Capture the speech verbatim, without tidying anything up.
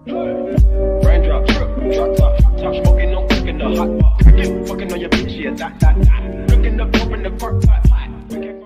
Raindrop, drip, drop top, top smoking, no cooking the hot pot. Fucking on your bitch, yeah, that, that, that. Looking up, open the park pot.